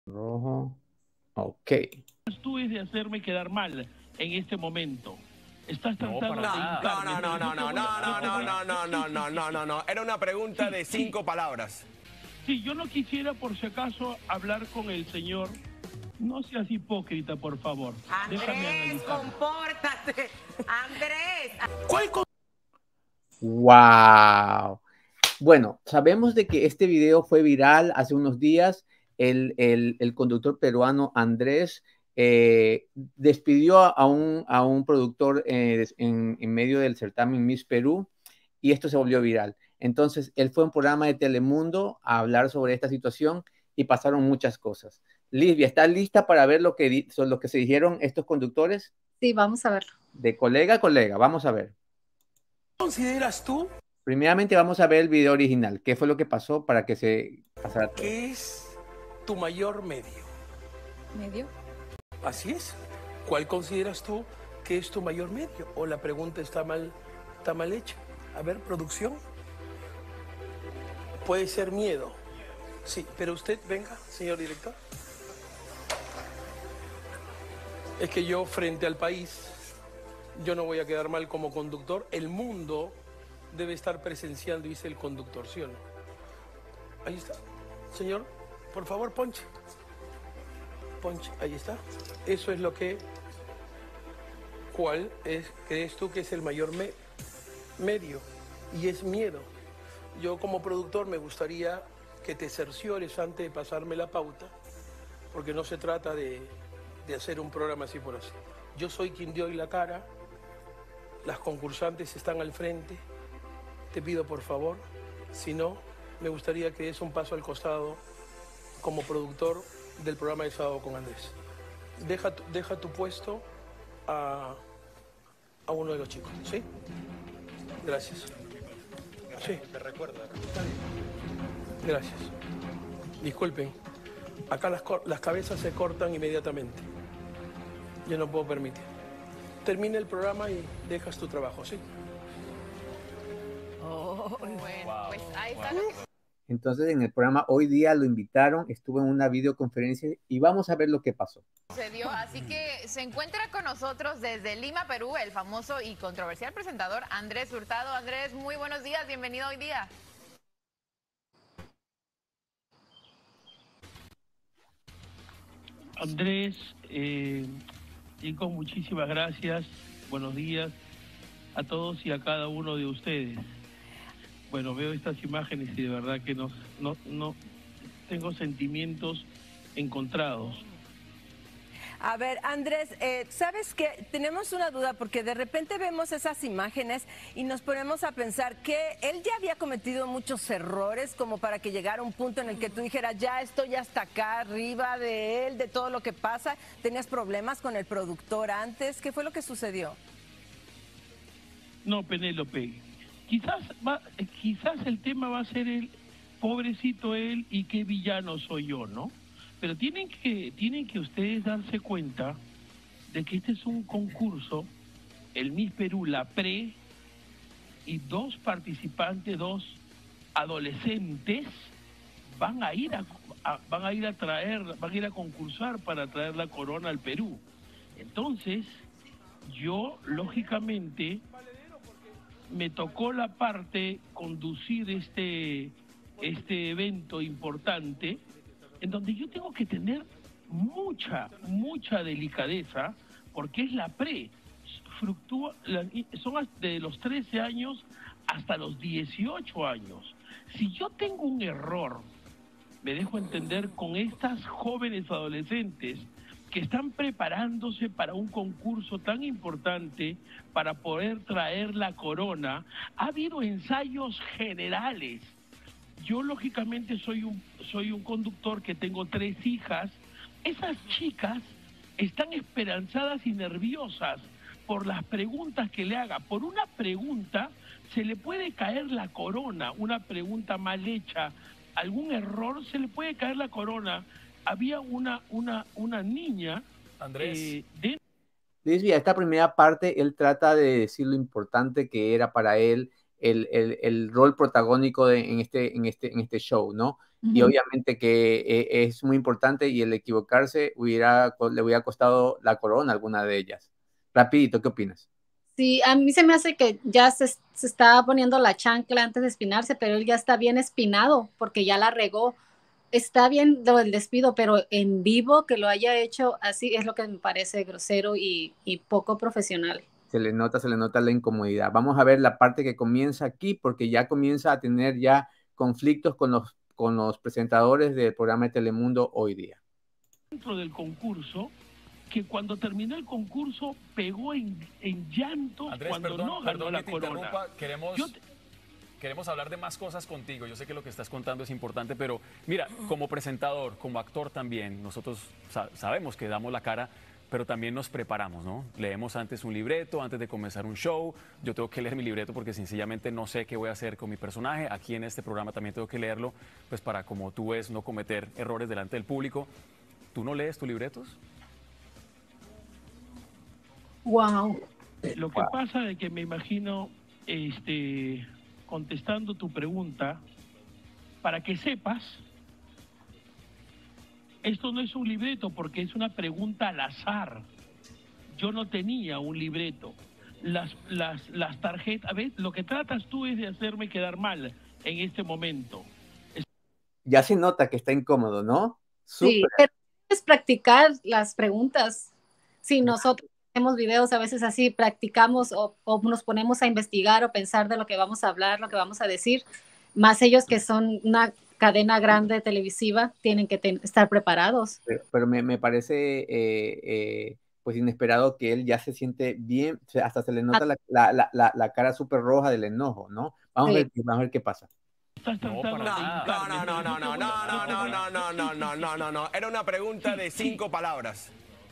Rojo. Ok. Tú es de hacerme quedar mal en este momento. Estás tratando de No, hincarme. no, no, no, no, no, no, no, no, no, no, no, no, no. Era una pregunta de 5 palabras. Sí, yo no quisiera por si acaso hablar con el señor. No seas hipócrita, por favor. Déjame Andrés, analizar. compórtate. Andrés. Wow. Bueno, sabemos de que este video fue viral hace unos días. El conductor peruano Andrés despidió a un productor en medio del certamen Miss Perú y esto se volvió viral. Entonces, él fue a un programa de Telemundo a hablar sobre esta situación y pasaron muchas cosas. Livia, ¿estás lista para ver lo que se dijeron estos conductores? Sí, vamos a verlo. De colega a colega, vamos a ver. ¿Consideras tú Primeramente vamos a ver el video original. ¿Qué fue lo que pasó para que se pasara todo? que es tu mayor medio? Medio. Así es. ¿Cuál consideras tú que es tu mayor medio? ¿O la pregunta está mal hecha? A ver, producción. Puede ser miedo. Sí, pero usted, venga, señor director. Es que yo, frente al país, yo no voy a quedar mal como conductor. El mundo debe estar presenciando, dice el conductor, ¿sí o no? Ahí está. Señor, por favor, ponche. Ponche, ahí está. Eso es lo que... ¿Cuál crees tú que es el mayor medio? Y es miedo. Yo como productor me gustaría que te cerciores antes de pasarme la pauta, porque no se trata de hacer un programa así por así. Yo soy quien dio hoy la cara, las concursantes están al frente, te pido por favor, si no, me gustaría que des un paso al costado como productor del programa de Sábado con Andrés. Deja tu puesto a uno de los chicos, ¿sí? Gracias. Sí. Te recuerda. Gracias. Disculpen, acá las cabezas se cortan inmediatamente. Yo no puedo permitir. Termina el programa y dejas tu trabajo, ¿sí? Bueno, pues ahí está lo que Entonces, en el programa hoy día lo invitaron, estuvo en una videoconferencia y vamos a ver lo que pasó. sucedió. Así que se encuentra con nosotros desde Lima, Perú, el famoso y controversial presentador Andrés Hurtado. Andrés, muy buenos días, bienvenido hoy día. Andrés, chicos, muchísimas gracias. Buenos días a todos y a cada uno de ustedes. Bueno, veo estas imágenes y de verdad que no tengo sentimientos encontrados. A ver, Andrés, ¿sabes qué? Tenemos una duda porque de repente vemos esas imágenes y nos ponemos a pensar que él ya había cometido muchos errores como para que llegara un punto en el que tú dijeras, ya estoy hasta acá arriba de él, de todo lo que pasa. ¿Tenías problemas con el productor antes? ¿Qué fue lo que sucedió? No, Penélope, quizás el tema va a ser el pobrecito él y qué villano soy yo, ¿no? Pero tienen que ustedes darse cuenta de que este es un concurso, el Miss Perú, la pre, y dos participantes, dos adolescentes, van a ir a concursar para traer la corona al Perú. Entonces, yo, lógicamente, me tocó la parte conducir este evento importante, en donde yo tengo que tener mucha delicadeza, porque es la pre, son de los 13 años hasta los 18 años. Si yo tengo un error, me dejo entender, con estas jóvenes adolescentes que están preparándose para un concurso tan importante para poder traer la corona, ha habido ensayos generales. Yo lógicamente soy un conductor que tengo 3 hijas. Esas chicas están esperanzadas y nerviosas por las preguntas que le haga. Por una pregunta se le puede caer la corona, una pregunta mal hecha, algún error, se le puede caer la corona. Había una niña... Andrés. Lisbia, esta primera parte, él trata de decir lo importante que era para él el rol protagónico en este show, ¿no? Y obviamente que es muy importante y el equivocarse le hubiera costado la corona a alguna de ellas. Rapidito, ¿qué opinas? Sí, a mí se me hace que ya se está poniendo la chancla antes de espinarse, pero él ya está bien espinado porque ya la regó. Está bien lo del despido, pero en vivo que lo haya hecho así es lo que me parece grosero y poco profesional. Se le nota la incomodidad. Vamos a ver la parte que comienza aquí, porque ya comienza a tener ya conflictos con los presentadores del programa de Telemundo hoy día. Dentro del concurso, que cuando terminó el concurso pegó en llantos. Andrés, cuando no ganó la corona. Queremos hablar de más cosas contigo. Yo sé que lo que estás contando es importante, pero mira, como presentador, como actor también, nosotros sabemos que damos la cara, pero también nos preparamos, ¿no? Leemos antes un libreto, antes de comenzar un show. Yo tengo que leer mi libreto porque sencillamente no sé qué voy a hacer con mi personaje. Aquí en este programa también tengo que leerlo, pues para, como tú ves, no cometer errores delante del público. ¿Tú no lees tus libretos? Wow. Lo que pasa es que me imagino, contestando tu pregunta, para que sepas, esto no es un libreto porque es una pregunta al azar. Yo no tenía un libreto. Las tarjetas, ¿ves? Lo que tratas tú es de hacerme quedar mal en este momento. Ya se nota que está incómodo, ¿no? Sí, pero es practicar las preguntas. Sí, nosotros hacemos videos a veces así, practicamos o nos ponemos a investigar o pensar de lo que vamos a hablar, lo que vamos a decir, más ellos que son una cadena grande televisiva, tienen que estar preparados. Pero me parece pues inesperado que él ya se siente bien, hasta se le nota la cara súper roja del enojo, ¿no? Vamos a ver qué pasa. No. Era una pregunta de 5 palabras.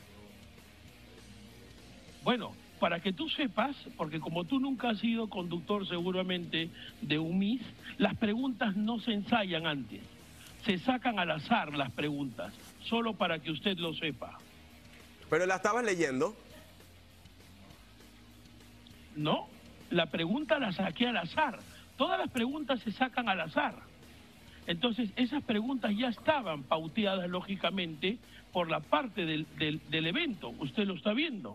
Bueno, para que tú sepas, porque como tú nunca has sido conductor seguramente de un Miss, las preguntas no se ensayan antes. Se sacan al azar las preguntas, solo para que usted lo sepa. ¿Pero la estabas leyendo? No, la pregunta la saqué al azar. Todas las preguntas se sacan al azar. Entonces, esas preguntas ya estaban pauteadas lógicamente por la parte del evento. Usted lo está viendo.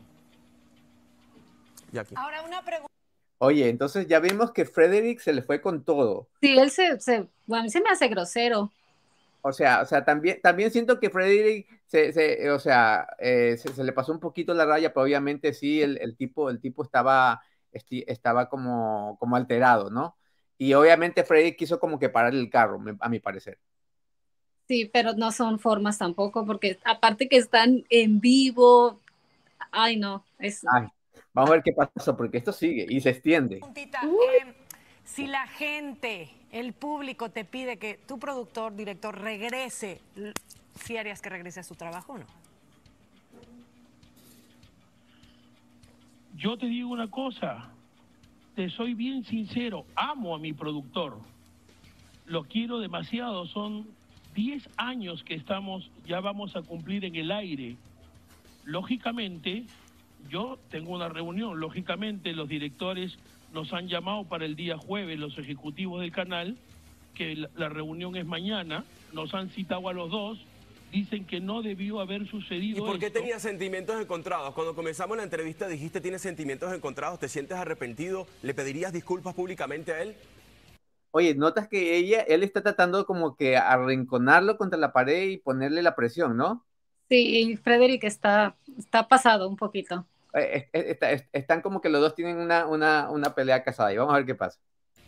Ahora una pregunta. Oye, entonces ya vimos que Frederick se le fue con todo. Sí, él bueno, a mí se me hace grosero. O sea, también siento que Frederick se le pasó un poquito la raya, pero obviamente sí, el tipo estaba como alterado, ¿no? Y obviamente Frederick quiso como que parar el carro, a mi parecer. Sí, pero no son formas tampoco, porque aparte que están en vivo, ay no, vamos a ver qué pasó, porque esto sigue y se extiende. Si la gente, el público te pide que tu productor, director, regrese, ¿sí harías que regrese a su trabajo o no? Yo te digo una cosa, te soy bien sincero, amo a mi productor, lo quiero demasiado, son 10 años que ya vamos a cumplir en el aire. Lógicamente, yo tengo una reunión, lógicamente los directores nos han llamado para el día jueves, los ejecutivos del canal, que la reunión es mañana, nos han citado a los dos, dicen que no debió haber sucedido. ¿Y por qué tenías sentimientos encontrados? Cuando comenzamos la entrevista dijiste tienes sentimientos encontrados, ¿te sientes arrepentido? ¿Le pedirías disculpas públicamente a él? Oye, notas que él está tratando como que arrinconarlo contra la pared y ponerle la presión, ¿no? Sí, y Frederick está pasado un poquito. Están como que los dos tienen una pelea casada y vamos a ver qué pasa.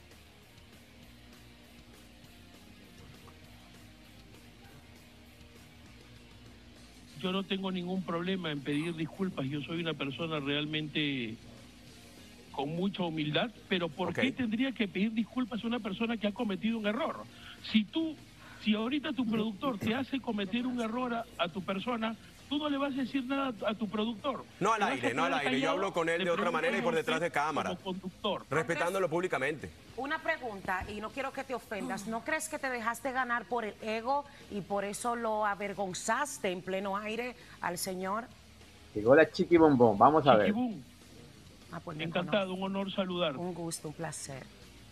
Yo no tengo ningún problema en pedir disculpas, yo soy una persona realmente con mucha humildad, pero ¿por qué tendría que pedir disculpas a una persona que ha cometido un error? Si ahorita tu productor te hace cometer un error a tu persona, tú no le vas a decir nada a tu productor. No al aire, no al aire. Yo hablo con él de otra manera y por detrás de cámara. Como conductor. Respetándolo públicamente. Una pregunta, y no quiero que te ofendas. ¿No crees que te dejaste ganar por el ego y por eso lo avergonzaste en pleno aire al señor? Llegó la Chiqui Bombón, vamos a ver. Pues encantado, un honor saludar. Un gusto, un placer.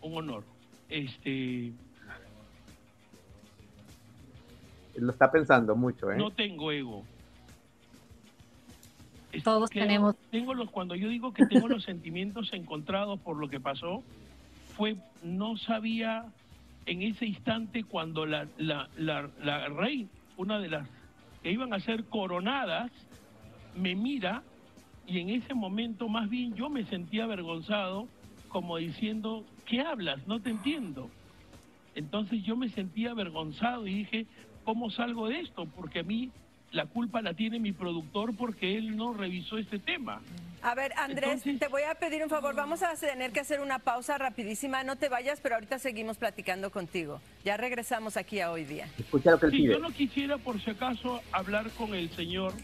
un honor. Lo está pensando mucho, ¿eh? No tengo ego. Todos tenemos. Cuando yo digo que tengo los sentimientos encontrados por lo que pasó, no sabía en ese instante cuando la reina, una de las que iban a ser coronadas, me mira, y en ese momento más bien yo me sentía avergonzado, como diciendo, ¿qué hablas? No te entiendo. Entonces yo me sentía avergonzado y dije, ¿cómo salgo de esto? Porque a mí la culpa la tiene mi productor porque él no revisó este tema. A ver, Andrés, Entonces, te voy a pedir un favor. Vamos a tener que hacer una pausa rapidísima. No te vayas, pero ahorita seguimos platicando contigo. Ya regresamos aquí a Hoy Día. Escucha lo que él sí, pide. yo no quisiera, por si acaso, hablar con el señor.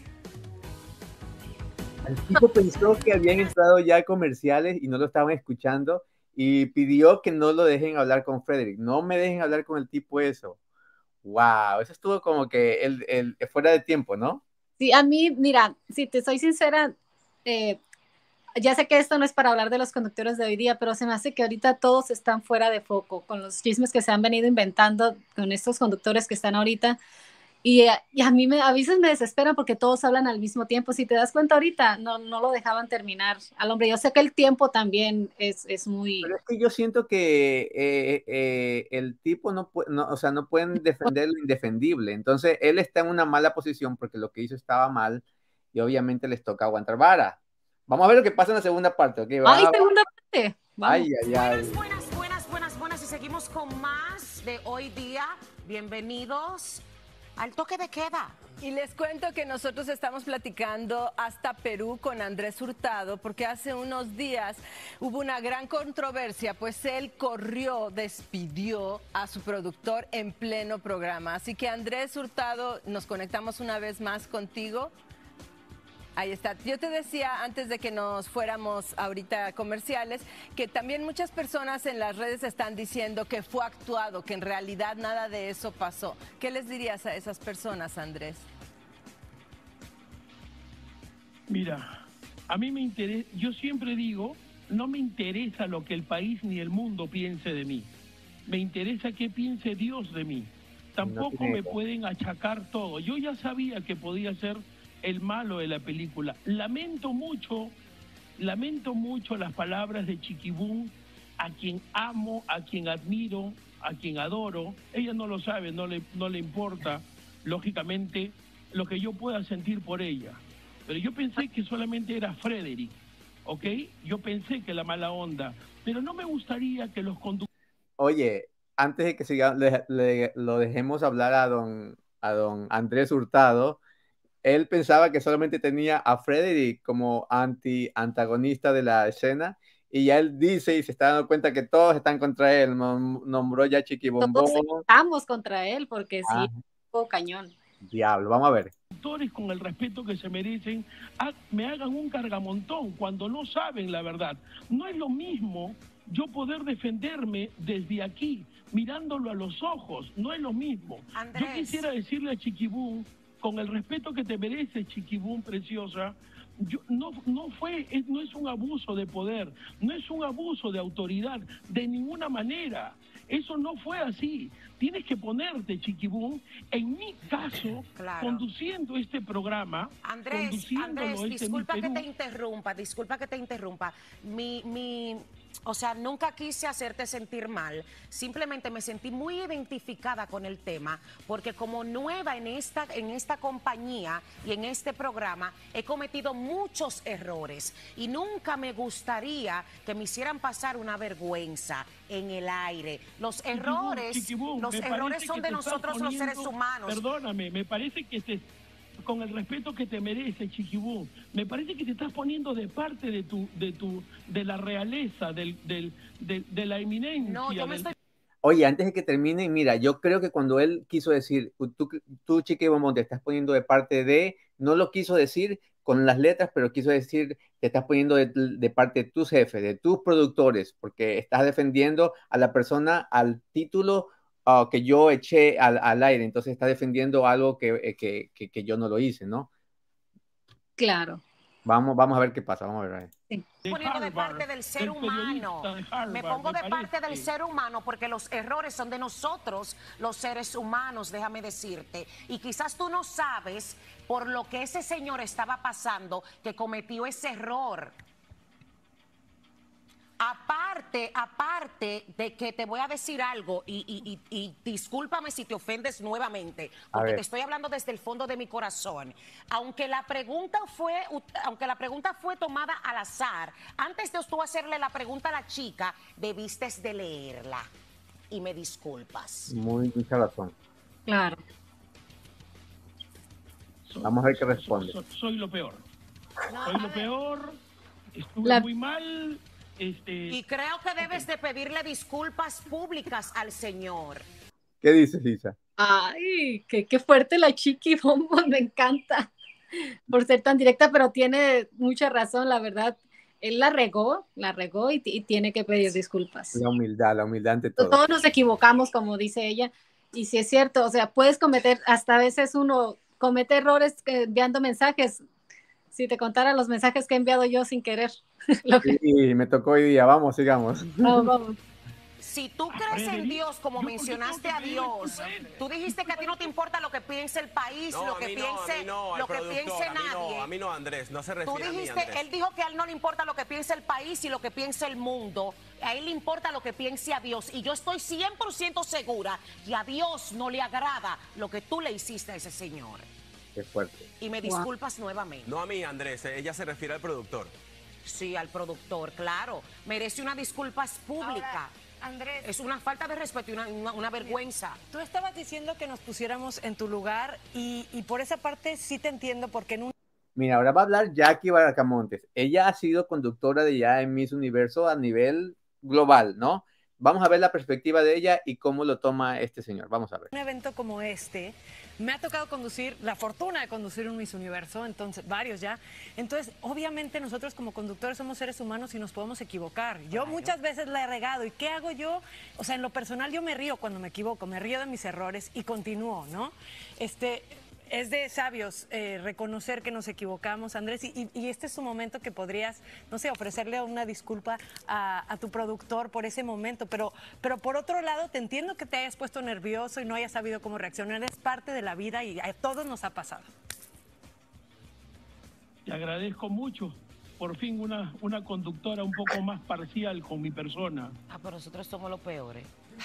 El tipo pensó que habían entrado ya comerciales y no lo estaban escuchando y pidió que no lo dejen hablar con Frederick. No me dejen hablar con el tipo eso. Wow, eso estuvo como que el fuera de tiempo, ¿no? Sí, a mí, mira, si te soy sincera, ya sé que esto no es para hablar de los conductores de hoy día, pero se me hace que ahorita todos están fuera de foco con los chismes que se han venido inventando con estos conductores que están ahorita. Y a mí a veces me desesperan porque todos hablan al mismo tiempo. Si te das cuenta ahorita, no lo dejaban terminar al hombre. Yo sé que el tiempo también es muy... Pero es que yo siento que el tipo o sea, no pueden defender lo indefendible. Entonces, él está en una mala posición porque lo que hizo estaba mal y obviamente les toca aguantar vara. Vamos a ver lo que pasa en la segunda parte, ¿ok? ¡Ay, segunda parte! Vamos. Ay, ay, ay. Buenas. Y seguimos con más de Hoy Día. Bienvenidos al toque de queda. Y les cuento que nosotros estamos platicando hasta Perú con Andrés Hurtado, porque hace unos días hubo una gran controversia, pues él despidió a su productor en pleno programa. Así que Andrés Hurtado, nos conectamos una vez más contigo. Ahí está. Yo te decía antes de que nos fuéramos ahorita a comerciales que también muchas personas en las redes están diciendo que fue actuado, que en realidad nada de eso pasó. ¿Qué les dirías a esas personas, Andrés? Mira, a mí me interesa, yo siempre digo, no me interesa lo que el país ni el mundo piense de mí. Me interesa qué piense Dios de mí. Tampoco me pueden achacar todo. Yo ya sabía que podía ser el malo de la película. Lamento mucho las palabras de Chiquibum, a quien amo, a quien admiro, a quien adoro. Ella no lo sabe, no le importa, lógicamente, lo que yo pueda sentir por ella. Pero yo pensé que solamente era Frederick, ¿ok? Yo pensé que la mala onda, pero no me gustaría que los conductores... Oye, antes de que lo dejemos hablar a don Andrés Hurtado, él pensaba que solamente tenía a Frederick como antagonista de la escena y ya él dice y se está dando cuenta que todos están contra él. Nombró ya Chiquibombón. Todos estamos contra él porque sí, es un poco cañón. Diablo, vamos a ver. Con el respeto que se merecen, me hagan un cargamontón cuando no saben la verdad. No es lo mismo yo poder defenderme desde aquí, mirándolo a los ojos, no es lo mismo. Andrés. Yo quisiera decirle a Chiquibum, con el respeto que te merece, Chiquibum preciosa, no es un abuso de poder, no es un abuso de autoridad, de ninguna manera. Eso no fue así. Tienes que ponerte, Chiquibum, en mi caso, claro, conduciendo este programa. Andrés, disculpa que te interrumpa. O sea, nunca quise hacerte sentir mal. Simplemente me sentí muy identificada con el tema, porque como nueva en esta compañía y en este programa, he cometido muchos errores y nunca me gustaría que me hicieran pasar una vergüenza en el aire. Los errores son de nosotros los seres humanos. Perdóname, me parece que con el respeto que te merece, Chiquibum, me parece que te estás poniendo de parte de la realeza, de la eminencia. No, yo me estoy... Oye, antes de que termine, mira, yo creo que cuando él quiso decir, tú Chiquibombón, te estás poniendo de parte de, no lo quiso decir con las letras, pero quiso decir, te estás poniendo de parte de tus jefes, de tus productores, porque estás defendiendo a la persona, al título que yo eché al aire, entonces está defendiendo algo que yo no lo hice, ¿no? Claro. Vamos a ver qué pasa, vamos a ver. Sí. Poniendo de parte del ser humano. Me pongo de parte del ser humano porque los errores son de nosotros, los seres humanos, déjame decirte. Y quizás tú no sabes por lo que ese señor estaba pasando que cometió ese error. Aparte de que te voy a decir algo y discúlpame si te ofendes nuevamente, porque te estoy hablando desde el fondo de mi corazón. Aunque la pregunta fue tomada al azar, antes de tú hacerle la pregunta a la chica, debiste de leerla. Y me disculpas. Mucha razón. Claro. Vamos a ver qué responde. Soy lo peor. Soy lo peor. Estuve muy mal. Y creo que debes de pedirle disculpas públicas al señor. ¿Qué dices, Lisa? Ay, qué fuerte la Chiqui Bombo, me encanta por ser tan directa, pero tiene mucha razón, la verdad. Él la regó y tiene que pedir disculpas. La humildad ante todo. Todos nos equivocamos, como dice ella, y si es cierto, o sea, puedes cometer, hasta a veces uno comete errores enviando mensajes. Si te contara los mensajes que he enviado yo sin querer. Sí, me tocó hoy día. Vamos, sigamos. Vamos. Si tú crees en Dios, como mencionaste a Dios, tú dijiste que a ti no te importa lo que piense el país, lo que piense nadie. A mí no, Andrés, no se refiere a mí, Andrés. Él dijo que a él no le importa lo que piense el país y lo que piense el mundo. A él le importa lo que piense a Dios. Y yo estoy 100% segura que a Dios no le agrada lo que tú le hiciste a ese señor. Qué fuerte. Y me disculpas nuevamente. No a mí, Andrés, ella se refiere al productor. Sí, al productor, claro. Merece una disculpa pública. Andrés, es una falta de respeto y una vergüenza. Tú estabas diciendo que nos pusiéramos en tu lugar y por esa parte sí te entiendo porque en un... Mira, ahora va a hablar Jackie Bracamontes. Ella ha sido conductora de ya en Miss Universo a nivel global, ¿no? Vamos a ver la perspectiva de ella y cómo lo toma este señor. Vamos a ver. Un evento como este, me ha tocado conducir, la fortuna de conducir un Miss Universo, entonces, varios ya. Entonces, obviamente nosotros como conductores somos seres humanos y nos podemos equivocar. Yo muchas veces la he regado. ¿Y qué hago yo? O sea, en lo personal yo me río cuando me equivoco, me río de mis errores y continúo, ¿no? Es de sabios reconocer que nos equivocamos, Andrés, y este es un momento que podrías, no sé, ofrecerle una disculpa a tu productor por ese momento, pero por otro lado te entiendo que te hayas puesto nervioso y no hayas sabido cómo reaccionar, es parte de la vida y a todos nos ha pasado. Te agradezco mucho, por fin una conductora un poco más parcial con mi persona. Pero nosotros somos los peores.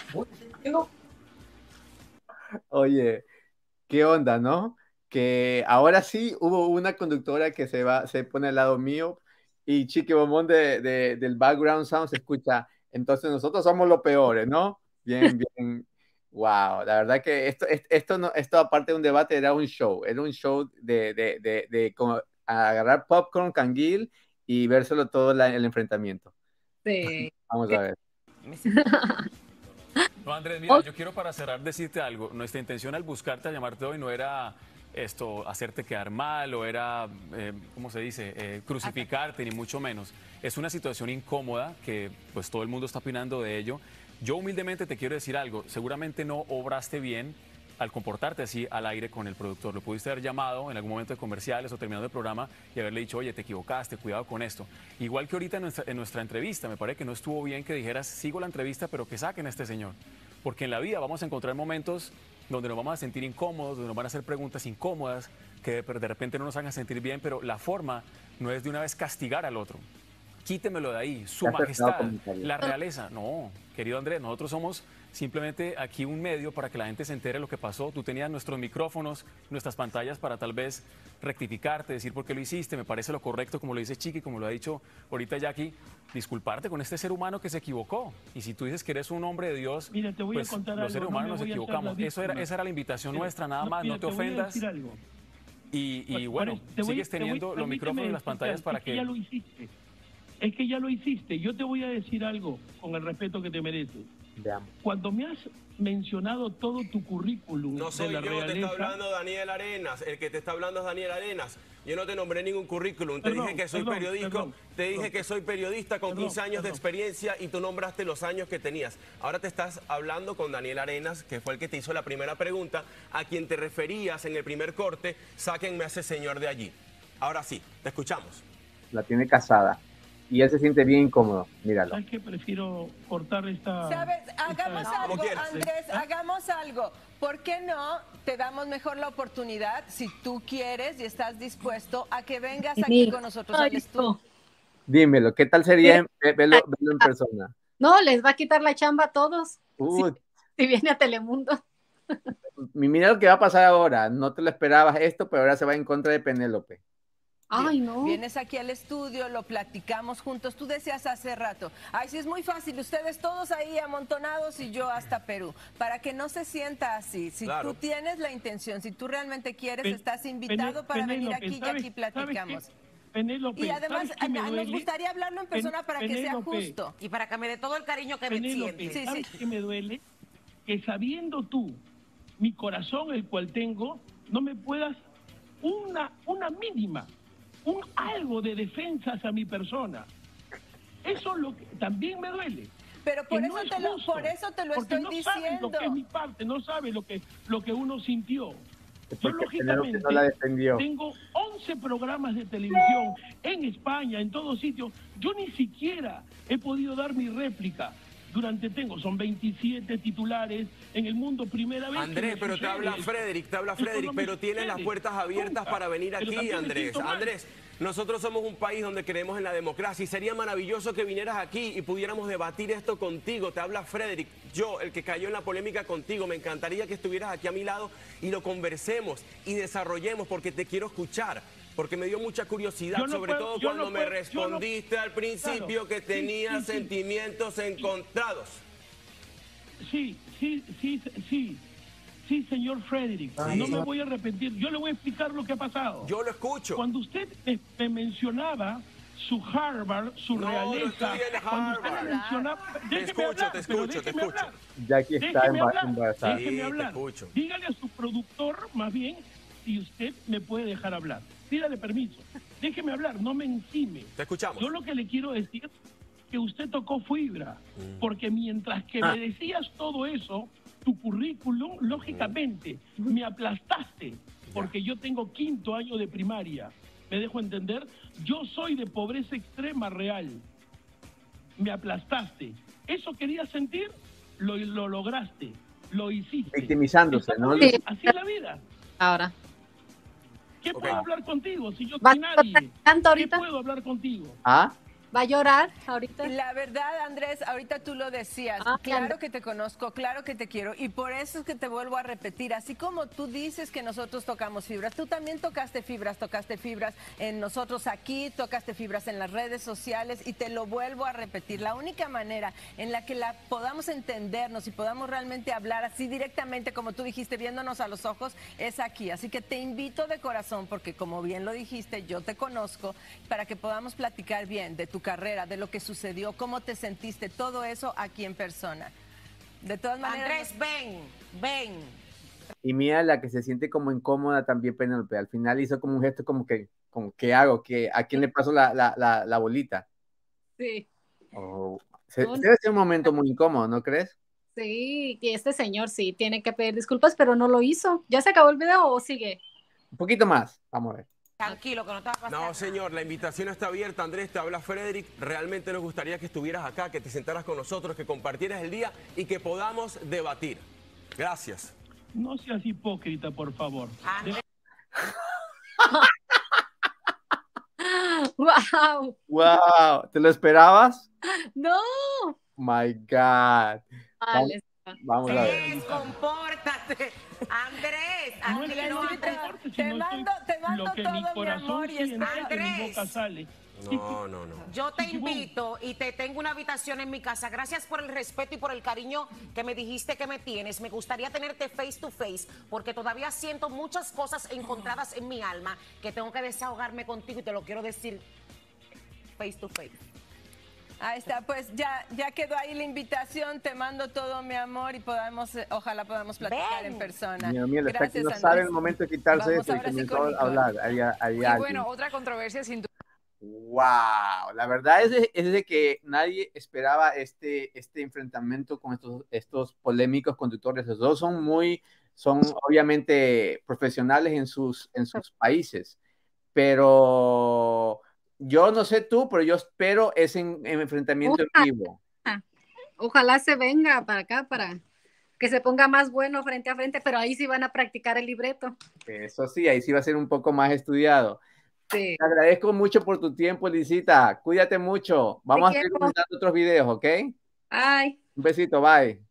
Oye, ¿qué onda, no? Que ahora sí hubo una conductora que se pone al lado mío y Chiqui Bombón del background sound se escucha. Entonces nosotros somos los peores, ¿no? Bien. Wow, la verdad que esto aparte de un debate era un show de como agarrar popcorn, canguil y vérselo todo el enfrentamiento. Sí. Vamos a ver. No, Andrés, mira, yo quiero para cerrar decirte algo. Nuestra intención al buscarte, a llamarte hoy, no era hacerte quedar mal o era, ¿cómo se dice? Crucificarte, ni mucho menos. Es una situación incómoda que pues todo el mundo está opinando de ello. Yo humildemente te quiero decir algo. Seguramente no obraste bien al comportarte así al aire con el productor. Lo pudiste haber llamado en algún momento de comerciales o terminando el programa y haberle dicho, oye, te equivocaste, cuidado con esto. Igual que ahorita en nuestra entrevista, me parece que no estuvo bien que dijeras, sigo la entrevista, pero que saquen a este señor. Porque en la vida vamos a encontrar momentos donde nos vamos a sentir incómodos, donde nos van a hacer preguntas incómodas, que de repente no nos hagan sentir bien, pero la forma no es de una vez castigar al otro. Quítemelo de ahí, su majestad, la realeza. No, querido Andrés, nosotros somos simplemente aquí un medio para que la gente se entere de lo que pasó. Tú tenías nuestros micrófonos, nuestras pantallas para tal vez rectificarte, decir por qué lo hiciste. Me parece lo correcto, como lo dice Chiqui, como lo ha dicho ahorita Jackie, disculparte con este ser humano que se equivocó. Y si tú dices que eres un hombre de Dios, mira, te voy pues a contar los seres humanos nos equivocamos. Esa era la invitación nuestra, nada más, no te ofendas. Y bueno, sigues teniendo los micrófonos y las pantallas para que... Ya lo hiciste. Es que ya lo hiciste. Yo te voy a decir algo con el respeto que te mereces. Veamos. Cuando me has mencionado todo tu currículum no soy de la yo, realeza, te está hablando Daniel Arenas. El que te está hablando es Daniel Arenas. Yo no te nombré ningún currículum. Te dije que soy periodista con 15 años de experiencia y tú nombraste los años que tenías. Ahora te estás hablando con Daniel Arenas, que fue el que te hizo la primera pregunta, a quien te referías en el primer corte, sáquenme a ese señor de allí. Ahora sí, te escuchamos. la tiene casada. Y él se siente bien incómodo, míralo. ¿Sabes qué? Prefiero cortar esta... ¿Sabes? Hagamos algo, Andrés, ¿Ah? hagamos algo. ¿Por qué no te damos mejor la oportunidad, si tú quieres y estás dispuesto, a que vengas aquí con nosotros al estudio? Dímelo, ¿qué tal sería verlo en persona? No, les va a quitar la chamba a todos. Uy. Si viene a Telemundo. Mira lo que va a pasar ahora. No te lo esperabas esto, pero ahora se va en contra de Penélope. Ay, no. Vienes aquí al estudio, lo platicamos juntos. Tú decías hace rato, ay, sí es muy fácil, ustedes todos ahí amontonados y yo hasta Perú. Para que no se sienta así. Si tú tienes la intención, si tú realmente quieres, estás invitado para venir aquí y aquí platicamos. Penélope, y además nos gustaría hablarlo en persona para que sea justo. Y para que me dé todo el cariño que me siente. ¿Sabes qué me duele? Que sabiendo tú mi corazón, el cual tengo, no me puedas una mínima, algo de defensa hacia mi persona. Eso es lo que también me duele. Pero por eso, por eso te lo estoy no diciendo. Sabes lo que es mi parte, no sabes lo que uno sintió. Yo, lógicamente, no la defendió. Tengo 11 programas de televisión en España, en todos sitios. Yo ni siquiera he podido dar mi réplica. Son 27 titulares en el mundo, primera vez. Andrés, pero te habla Frederick, pero tienes las puertas abiertas para venir aquí, Andrés. Andrés, nosotros somos un país donde creemos en la democracia y sería maravilloso que vinieras aquí y pudiéramos debatir esto contigo. Te habla Frederick, yo, el que cayó en la polémica contigo. Me encantaría que estuvieras aquí a mi lado y lo conversemos y desarrollemos, porque te quiero escuchar. Porque me dio mucha curiosidad, todo cuando me respondiste al principio que tenías sentimientos encontrados. Sí, señor Frederick. No me voy a arrepentir. Yo le voy a explicar lo que ha pasado. Yo lo escucho. Cuando usted me mencionaba su Harvard, su realeza, cuando usted me mencionaba... Te escucho. Ya aquí está embarazada. Déjeme hablar. Dígale a su productor, más bien, si usted me puede dejar hablar. Pídale permiso. Déjeme hablar, no me encime. Te escuchamos. Yo lo que le quiero decir es que usted tocó fibra, porque mientras que me decías todo eso, tu currículum, lógicamente, me aplastaste, porque yo tengo 5º año de primaria. ¿Me dejo entender? Yo soy de pobreza extrema real. Me aplastaste. ¿Eso querías sentir? Lo lograste. Lo hiciste. Victimizándose, ¿no? Así es la vida. Ahora. ¿Qué puedo hablar contigo si yo soy nadie? ¿Qué puedo hablar contigo? ¿Ah? ¿Va a llorar ahorita? La verdad, Andrés, ahorita tú lo decías. Claro que te conozco, claro que te quiero. Y por eso es que te vuelvo a repetir. Así como tú dices que nosotros tocamos fibras, tú también tocaste fibras en nosotros aquí, tocaste fibras en las redes sociales, y te lo vuelvo a repetir. La única manera en la que la podamos entendernos y podamos realmente hablar así directamente, como tú dijiste, viéndonos a los ojos, es aquí. Así que te invito de corazón, porque como bien lo dijiste, yo te conozco, para que podamos platicar bien de tu carrera, de lo que sucedió, cómo te sentiste, todo eso aquí en persona. De todas maneras... Andrés, ven. Y mira la que se siente como incómoda también, Penélope. Al final hizo como un gesto como que ¿qué hago? ¿A quién le paso la bolita? Sí. Debe ser un momento muy incómodo, ¿no crees? Sí, y este señor sí tiene que pedir disculpas, pero no lo hizo. ¿Ya se acabó el video o sigue? Un poquito más, vamos a ver. Tranquilo, que no te va a pasar. No, señor, la invitación está abierta. Andrés, te habla Frederick. Realmente nos gustaría que estuvieras acá, que te sentaras con nosotros, que compartieras el día y que podamos debatir. Gracias. No seas hipócrita, por favor. ¡Wow! ¿Te lo esperabas? ¡No! My God. Vamos a ver. Compórtate. Andrés, te mando lo que todo mi corazón amor y siente, de mi boca sale. No. Yo te invito y te tengo una habitación en mi casa. Gracias por el respeto y por el cariño que me dijiste que me tienes. Me gustaría tenerte face to face, porque todavía siento muchas cosas encontradas en mi alma que tengo que desahogarme contigo, y te lo quiero decir face to face. Ahí está, pues ya quedó ahí la invitación. Te mando todo mi amor y ojalá podamos platicar en persona. Mira, está que no sabe el momento de quitarse esto y comenzó a hablar. Y bueno, otra controversia sin duda. Wow, la verdad es de que nadie esperaba este enfrentamiento con estos polémicos conductores. Los dos son obviamente profesionales en sus países, pero Yo no sé tú, pero yo espero ese enfrentamiento en vivo. Ojalá se venga para acá, para que se ponga más bueno frente a frente, pero ahí sí van a practicar el libreto. Eso sí, ahí sí va a ser un poco más estudiado. Sí. Te agradezco mucho por tu tiempo, Lisita. Cuídate mucho. Vamos a seguir comentando otros videos, ¿ok? Bye. Un besito, bye.